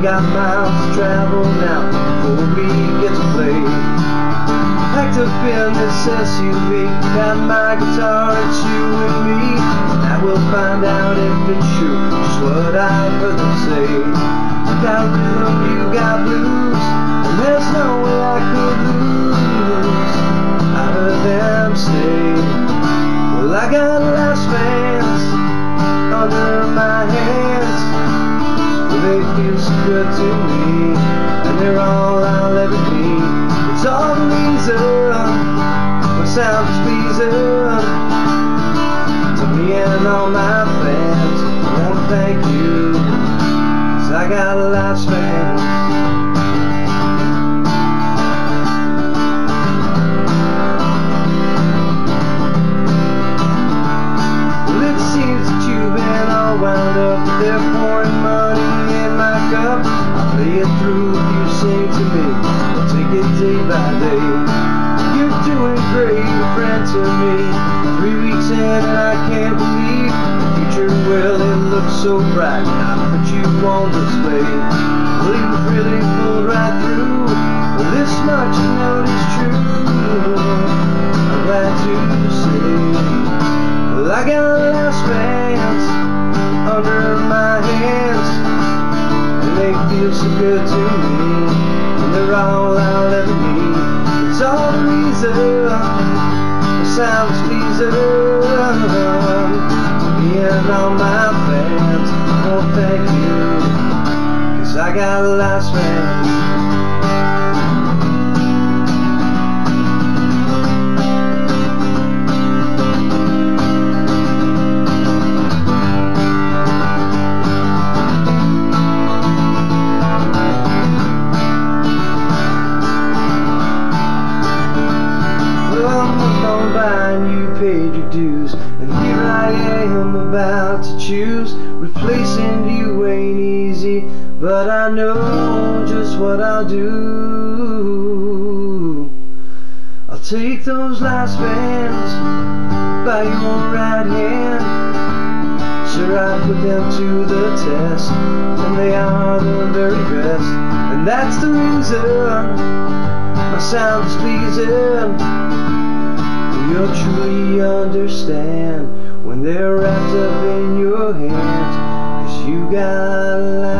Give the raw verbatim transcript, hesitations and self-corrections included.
got miles to travel now before we get to play. Packed up in this S U V, got my guitar, it's you and me. Now we'll find out if it's true, just what I've heard them say. You got rhythm, you got blues, and there's no way I could lose. I heard them say, well, I got last fans under my hands. Well, they feel so good to me, and they're all I'll ever need. It's all the reason my sound is pleasing to me and all my fans. I wanna thank you, 'cause I got a lot of fans. Well, it seems that you've been all wound up, they're pouring money in my cup. I'll play it through if you sing to me, I'll take it day by day. You're doing great, a friend to me. Three weeks in and I can't believe the future, well, it looks so bright. I put you on display. Well, you've really pulled right through. Well, this much you know is true, I'm glad to say. Well, I got last fans under my hands, and they feel so good to me, and they're all I'll ever need. It's all the reason my sound's pleasing to me and all my fans. I wanna thank you, 'cause I got a lot of fans. And you paid your dues, and here I am about to choose. Replacing you ain't easy, but I know just what I'll do. I'll take those last fans by your right hand. Sure, I put them to the test, and they are the very best. And that's the reason my sound is pleasing. You'll truly understand when they're wrapped up in your hands, 'cause you got a